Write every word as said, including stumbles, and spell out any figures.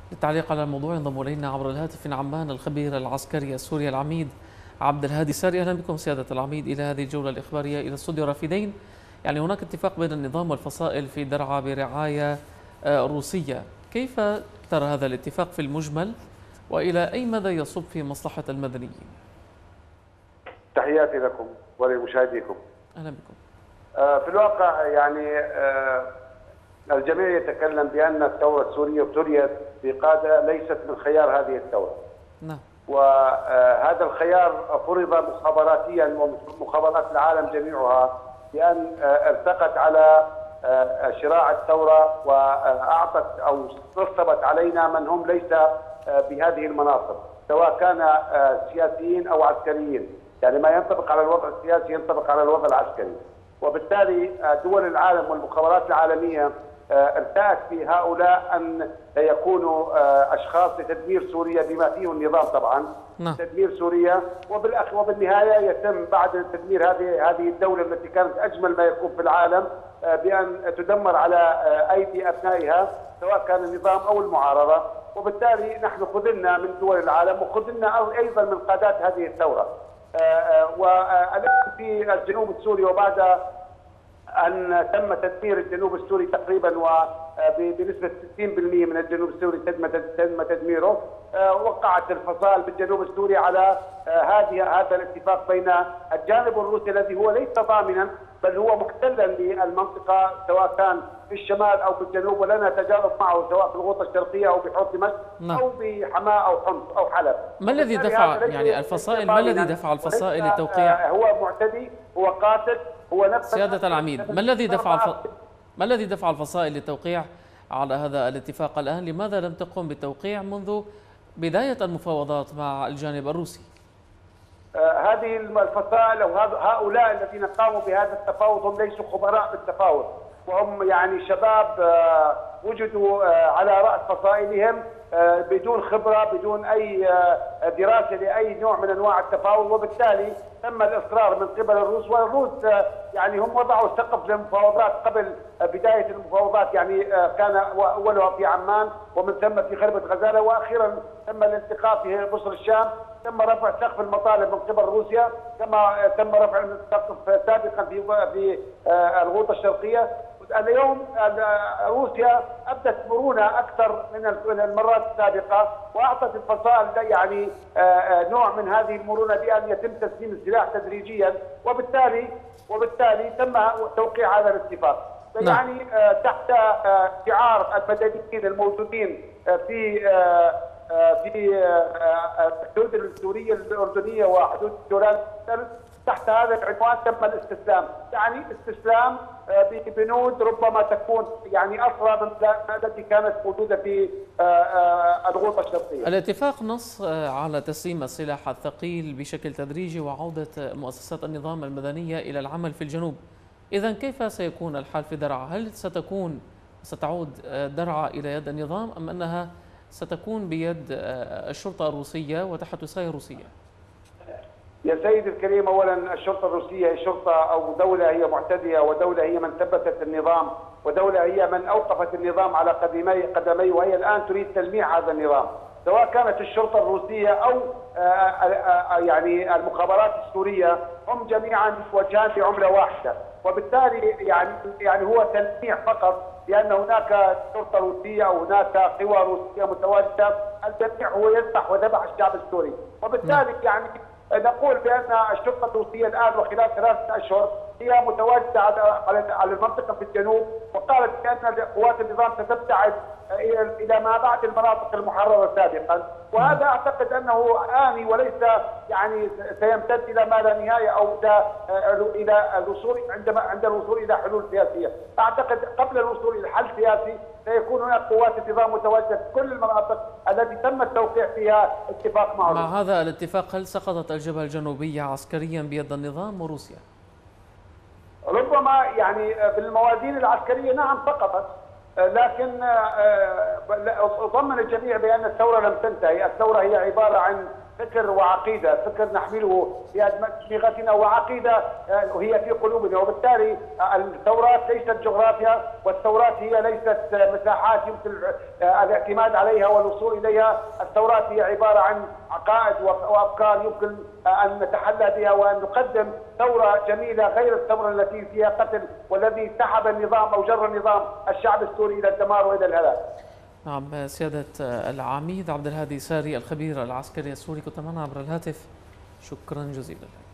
للتعليق على الموضوع ينضم إلينا عبر الهاتف من عمان الخبير العسكري السوري العميد عبد الهادي ساري. أهلا بكم سيادة العميد إلى هذه الجولة الإخبارية إلى استوديو رافدين. يعني هناك اتفاق بين النظام والفصائل في درعا برعاية روسية، كيف ترى هذا الاتفاق في المجمل وإلى أي مدى يصب في مصلحة المدنيين؟ تحياتي لكم ولمشاهديكم. أهلا بكم. في الواقع يعني الجميع يتكلم بأن الثورة السورية ابتليت بقادة ليست من خيار هذه الثورة. نعم. وهذا الخيار فرض مخابراتيا ومخابرات العالم جميعها بأن ارتقت على شراع الثورة وأعطت أو نصبت علينا من هم ليس بهذه المناصب، سواء كان سياسيين أو عسكريين، يعني ما ينطبق على الوضع السياسي ينطبق على الوضع العسكري. وبالتالي دول العالم والمخابرات العالمية ارتأت في هؤلاء أن يكونوا أشخاص لتدمير سوريا بما فيه النظام طبعا. نعم. تدمير سوريا وبالأخ وبالنهاية يتم بعد تدمير هذه هذه الدولة التي كانت أجمل ما يكون في العالم بأن تدمر على أيدي أبنائها سواء كان النظام أو المعارضة. وبالتالي نحن خذلنا من دول العالم وخذلنا أيضا من قادات هذه الثورة. والآن في الجنوب السوري وبعد أن تم تدمير الجنوب السوري تقريبا وبنسبة ستين بالمئة من الجنوب السوري تم تدميره، وقعت الفصائل بالجنوب السوري على هذه هذا الاتفاق بين الجانب الروسي الذي هو ليس ضامنا بل هو محتلا للمنطقة سواء كان في الشمال أو في الجنوب، ولنا تجارب معه سواء في الغوطة الشرقية أو بحوض دمشق أو بحماة أو حمص أو حلب. ما الذي دفع يعني الفصائل ما الذي دفع الفصائل للتوقيع؟ هو معتدي، هو قاتل، هو نفس سيادة العميد، ما الذي دفع الف... ما الذي دفع الفصائل للتوقيع على هذا الاتفاق الآن؟ لماذا لم تقم بالتوقيع منذ بداية المفاوضات مع الجانب الروسي؟ آه هذه الفصائل أو هؤلاء الذين قاموا بهذا التفاوض هم ليسوا خبراء بالتفاوض، وهم يعني شباب آه وجدوا آه على رأس فصائلهم آه بدون خبرة، بدون أي آه دراسة لأي نوع من أنواع التفاوض، وبالتالي تم الإصرار من قبل الروس. والروس آه يعني هم وضعوا سقف للمفاوضات قبل آه بداية المفاوضات، يعني آه كان أولها في عمان ومن ثم في خربة غزالة، وأخيرا تم الالتقاء في بصر الشام. تم رفع سقف المطالب من قبل روسيا كما تم رفع السقف سابقا في في آه الغوطة الشرقية. اليوم روسيا ابدت مرونه اكثر من المرات السابقه واعطت الفصائل يعني نوع من هذه المرونه بان يتم تسليم السلاح تدريجيا، وبالتالي وبالتالي تم توقيع هذا الاتفاق. يعني تحت شعار المدنيين الموجودين في في الحدود السوريه الاردنيه وحدود الجولان، تحت هذا العنوان تم الاستسلام، يعني استسلام ببنود ربما تكون يعني أصغر من التي كانت موجودة في الغوطة الشرقية. الاتفاق نص على تسليم السلاح الثقيل بشكل تدريجي وعودة مؤسسات النظام المدنية إلى العمل في الجنوب. إذن كيف سيكون الحال في درعا؟ هل ستكون ستعود درعا إلى يد النظام أم أنها ستكون بيد الشرطة الروسية وتحت وصاية روسية؟ يا سيدي الكريم، اولا الشرطه الروسيه هي شرطه او دوله هي معتديه، ودوله هي من ثبتت النظام، ودوله هي من اوقفت النظام على قدمي قدمي وهي الان تريد تلميع هذا النظام، سواء كانت الشرطه الروسيه او يعني المخابرات السوريه، هم جميعا وجهان بعمله واحده، وبالتالي يعني يعني هو تلميع فقط، لان هناك شرطه روسيه او هناك قوى روسيه متواجده، الجميع هو يذبح وذبح الشعب السوري، وبالتالي يعني نقول بأن الشرطة الروسية الآن وخلال ثلاثة أشهر هي متواجدة على على المنطقة في الجنوب، وقالت بأن قوات النظام ستبتعد إلى ما بعد المناطق المحررة سابقا، وهذا أعتقد أنه آني وليس يعني سيمتد إلى ما لا نهاية أو إلى الوصول عندما عند الوصول إلى حلول سياسية. أعتقد قبل الوصول إلى حل سياسي سيكون هناك قوات النظام متواجدة في كل المناطق التي تم التوقيع فيها اتفاق معه. مع هذا الاتفاق هل سقطت الجبهة الجنوبية عسكريا بيد النظام وروسيا؟ ربما يعني بالموازين العسكرية نعم سقطت، لكن ضمن الجميع بأن الثورة لم تنتهي. الثورة هي عبارة عن فكر وعقيده، فكر نحمله في ادمغتنا وعقيده وهي في قلوبنا، وبالتالي الثورات ليست جغرافيا، والثورات هي ليست مساحات يمكن الاعتماد عليها والوصول اليها، الثورات هي عباره عن عقائد وافكار يمكن ان نتحلى بها وان نقدم ثوره جميله غير الثوره التي فيها قتل والذي سحب النظام او جر النظام الشعب السوري الى الدمار والى الهلاك. نعم سيادة العميد عبد الهادي ساري الخبير العسكري السوري كنت معنا عبر الهاتف، شكرا جزيلا.